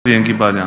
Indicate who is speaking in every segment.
Speaker 1: Ենգիբարյան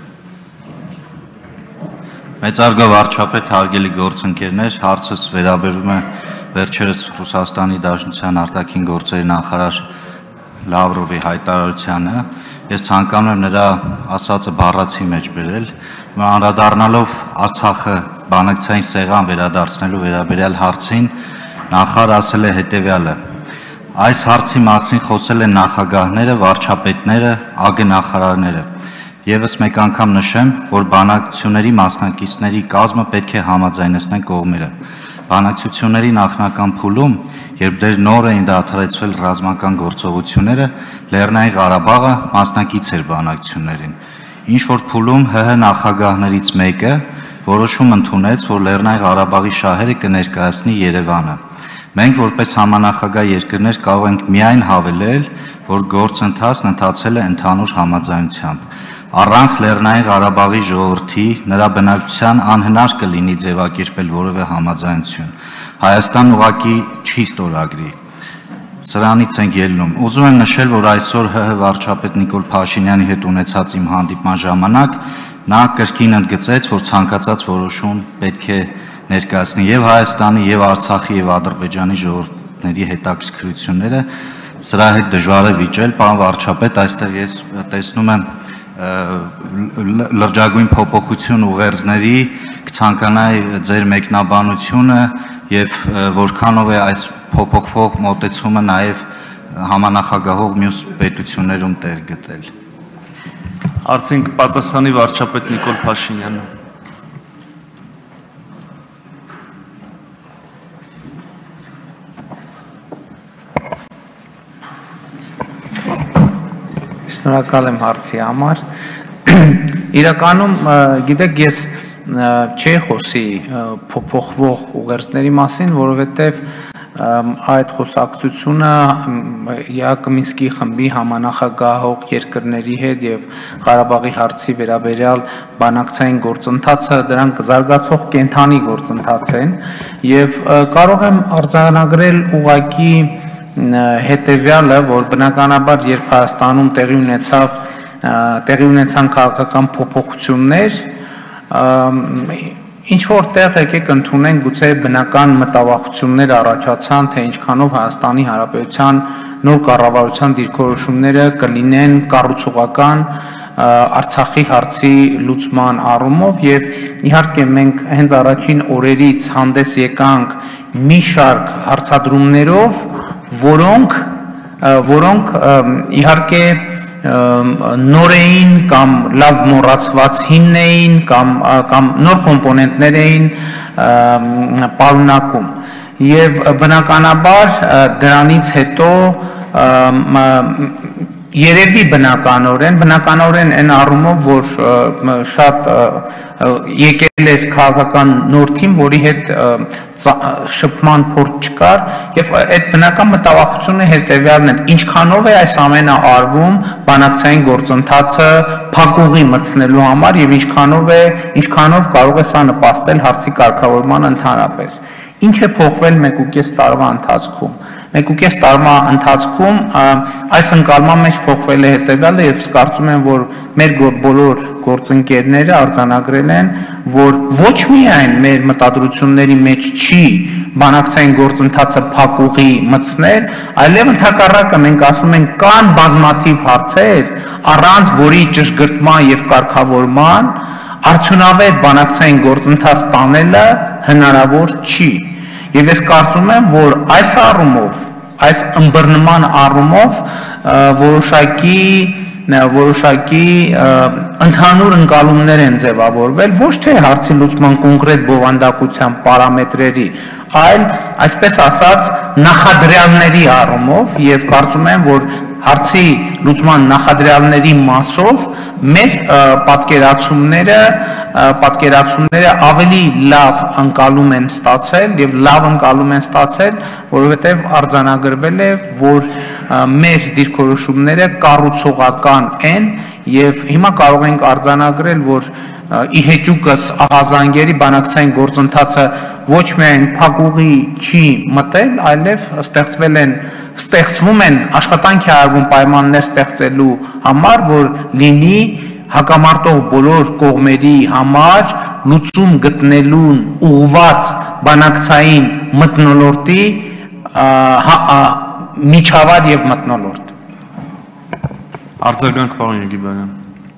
Speaker 2: Մեծարգո վարչապետ, հարգելի գործընկերներ, հարցս վերաբերում է վերջերս Ռուսաստանի Դաշնության արտաքին գործերի նախարար Լավրովի հայտարարությանը։ Ես ցանկանում եմ նրա ասածը բառացի մեջ բերել, անդրադառնալով Արցախը բանակցային սեղան վերադարձնելու վերաբերյալ հարցին, նախարարը ասել է հետևյալը. Այս հարցի մասին խոսել են նախագահները, վարչապետները, ԱԳ նախարարները։ Եվս մեկ անգամ նշեմ, որ բանակցությունների մասնակիցների կազմը պետք է համաձայնեցնեն կողմերը։ Բանակցությունների նախնական փուլում, երբ դեռ նոր էին դադարեցվել ռազմական գործողությունները, Լեռնային Ղարաբաղը մասնակից էր բանակցություններին։ Ինչ որ փուլում ՀՀ նախագահներից մեկը որոշում ընդունեց, որ Լեռնային Ղարաբաղի շահերը կներկայացնի Երևանը։ Մենք որպես համանախագահ երկրներ կարող ենք միայն հավելել, որ գործընթացն ընթացել է ընդհանուր համաձայնությամբ։ Առանց Լեռնային Ղարաբաղի ժողովրդի նրա բնակչության անհնար կլինի ձևակերպել որևէ համաձայնություն։ Հայաստանն ուղղակի չի ստորագրի։ Սրանից ենք ելնում։ Ուզում եմ նշել, որ այսօր ՀՀ վարչապետ Նիկոլ Փաշինյանի հետ ունեցած իմ հանդիպման ժամանակ նա կրկին ընդգծեց, որ ցանկացած որոշում պետք է ներկայացնի եւ Հայաստանի, եւ Արցախի, եւ Ադրբեջանի ժողովուրդների հետաքրքրությունները, սրա հետ դժվար է վիճել, պարոն վարչապետ, այստեղ ես տեսնում եմ լրջագույն փոփոխություն ուղերձների, կցանկանայի ձեր մեկնաբանությունը եւ որքանով է այս փոփոխվող մոտեցումը նաեւ համանախագահող մյուս պետություններում տեղ գտել։
Speaker 1: Արդեն պատասխանի վարչապետ Նիկոլ Փաշինյանը։
Speaker 3: Շնորհակալ եմ հարցի համար։ Իրականում, գիտեք, ես չի խոսի փոփոխվող ուղերձների մասին, որովհետև այդ խոսակցությունը Մինսկի խմբի համանախագահող երկրների հետ եւ Ղարաբաղի հարցի վերաբերյալ բանակցային գործընթացը դրանք զարգացող կենթանի գործընթաց են եւ կարող եմ արձանագրել ուղղակի հետևյալը, որ բնականաբար երբ Հայաստանում տեղի ունեցան քաղաքական փոփոխություններ, ինչ որտեղ եկեք ընդունենք գուցե բնական մտավախություններ առաջացան, թե ինչքանով Հայաստանի Հանրապետության նոր կառավարության դիրքորոշումները կլինեն կառուցողական Արցախի հարցի լուծման առումով եւ իհարկե մենք հենց առաջին օրերից հանդես եկանք մի շարք հարցադրումներով, որոնք իհարկե նոր էին կամ լավ մոռացված հին էին կամ նոր կոմպոնենտներ էին պարունակում եւ բնականաբար դրանից հետո երևի բնականորեն այն առումով, որ շատ եկել էր քաղաքական նոր թիմ, որի հետ շփման փորձ չկար եւ այդ բնական մտավախությունը հետեւյալն է, ինչքանով է այս ամենը արվում բանակցային գործընթացը փակուղի մտցնելու համար եւ ինչքանով կարող է սա նպաստել հարցի կարգավորման ընդհանրապես։ Ինչ է փոխվել 1.5 տարվա ընթացքում։ 1.5 տարվա ընթացքում այս ընկալման մեջ փոխվել է հետևյալը եւ կարծում եմ, որ մեր բոլոր գործընկերները արձանագրել են, որ ոչ միայն մեր մտադրությունների մեջ չի բանակցային գործընթացը փակուղի մտցնել, այլև ընդհակառակը մենք ասում ենք կան բազմաթիվ հարցեր, առանց որի ճշգրտման եւ կարգավորման արդյունավետ բանակցային գործընթաց տանելը հնարավոր չի։ Եվ ես կարծում եմ, որ այս առումով, այս ըմբռնման առումով որոշակի ընդհանուր ընկալումներ են ձևավորվել, ոչ թե հարցի լուծման կոնկրետ բովանդակության պարամետրերի, այլ այսպես ասած նախադրյալների առումով եւ կարծում եմ, որ հարցի լուծման նախադրյալների մասով մեր պատկերացումները ավելի լավ ընկալում են ստացել եւ լավ ընկալում են ստացել, որովհետեւ արձանագրվել է, որ մեր դիրքորոշումները կառուցողական են եւ հիմա կարող ենք արձանագրել, որ ի հեճուկս ահազանգերի բանակցային գործընթացը ոչ միայն փակուղի չի մտել, այլև ստեղծվում են աշխատանքի արվում պայմաններ ստեղծելու համար, որ լինի հակամարտող բոլոր կողմերի համար լուծում գտնելուն ուղղված բանակցային մթնոլորտի միջավայր եւ մթնոլորտ։
Speaker 1: Արձագանք պարոն Եղիբարյան։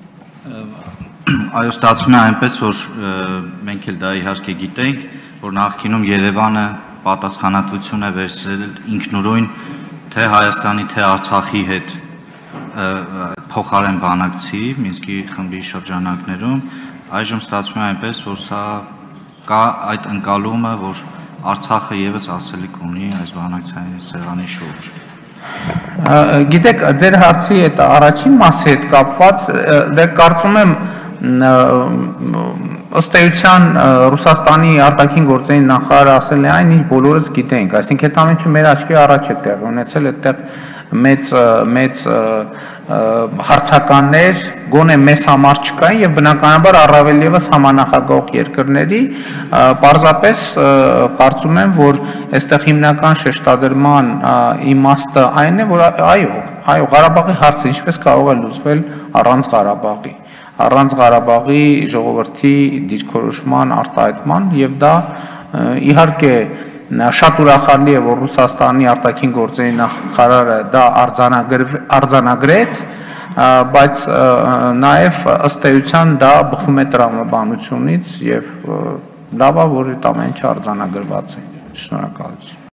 Speaker 2: Այո, ստացվում է այնպես, որ մենք էլ դա իհարկե գիտենք, որ նախկինում Երևանը պատասխանատվություն է վերցրել ինքնուրույն թե Հայաստանի, թե Արցախի հետ փոխարեն բանակցի Մինսկի խմբի շրջանակներում, այժմ ստացվում է այնպես, որ սա կա այդ ընկալումը, որ Արցախը եւս ասելիք ունի այս բանակցային սեղանի շուրջ։
Speaker 3: Գիտեք, ձեր հարցի այդ առաջին մասի հետ կապված, դե կարծում եմ ըստ էության Ռուսաստանի արտաքին գործերի նախարարը ասել է այն, ինչ բոլորս գիտենք, այսինքն այդ ամենը մեր աչքի առաջ է տեղի ունեցել, այդտեղ մեծ հարցականներ գոնե մեզ համար չկային եւ բնականաբար առավել եւս համանախագահող երկրների պարզապես կարծում եմ, որ այստեղ հիմնական շեշտադրման իմաստը այն է, որ այո, Ղարաբաղի հարցը ինչպես կարող է լուծվել առանց Ղարաբաղի ժողովրդի դիրքորոշման արտահայտման եւ դա իհարկե շատ ուրախալի է, որ Ռուսաստանի արտաքին գործերի նախարարը դա արձանագրեց, բայց նաև ըստ էության դա բխում է տրամաբանությունից եւ լավ է, որ այդ ամենը արձանագրված է։ Շնորհակալություն։